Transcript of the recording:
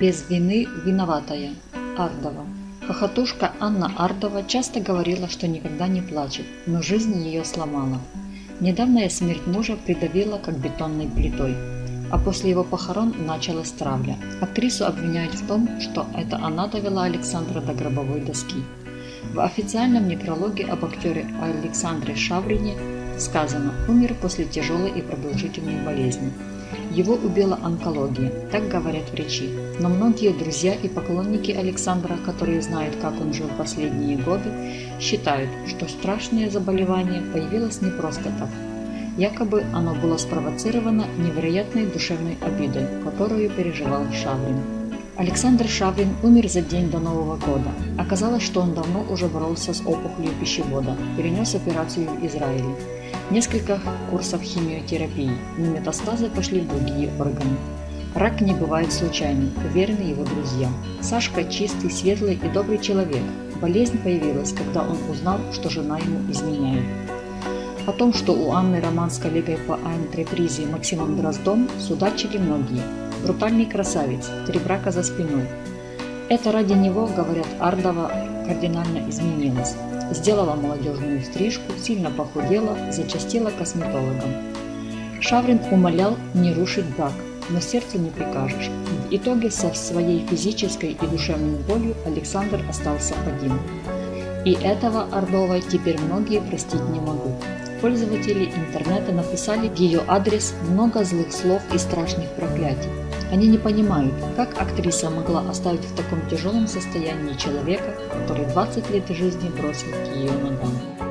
Без вины виноватая. Ардова. Хохотушка Анна Ардова часто говорила, что никогда не плачет, но жизнь ее сломала. Недавняя смерть мужа придавила как бетонной плитой, а после его похорон началась травля. Актрису обвиняют в том, что это она довела Александра до гробовой доски. В официальном некрологе об актере Александре Шаврине сказано: умер после тяжелой и продолжительной болезни. Его убила онкология, так говорят врачи. Но многие друзья и поклонники Александра, которые знают, как он жил последние годы, считают, что страшное заболевание появилось не просто так. Якобы оно было спровоцировано невероятной душевной обидой, которую переживал Шаврин. Александр Шаврин умер за день до Нового года. Оказалось, что он давно уже боролся с опухолью пищевода, перенес операцию в Израиле. Несколько курсов химиотерапии, но метастазы пошли в другие органы. Рак не бывает случайным, уверены его друзья. Сашка чистый, светлый и добрый человек. Болезнь появилась, когда он узнал, что жена ему изменяет. О том, что у Анны роман с коллегой по антрепризе Максимом Дроздом, судачили многие. Брутальный красавец, 3 брака за спиной. Это ради него, говорят, Ардова кардинально изменилась. Сделала молодежную стрижку, сильно похудела, зачастила косметологом. Шаврин умолял не рушить брак, но сердцу не прикажешь. В итоге со своей физической и душевной болью Александр остался один. И этого Ардовой теперь многие простить не могут. Пользователи интернета написали в ее адрес много злых слов и страшных проклятий. Они не понимают, как актриса могла оставить в таком тяжелом состоянии человека, который 20 лет жизни бросил к ее ногам.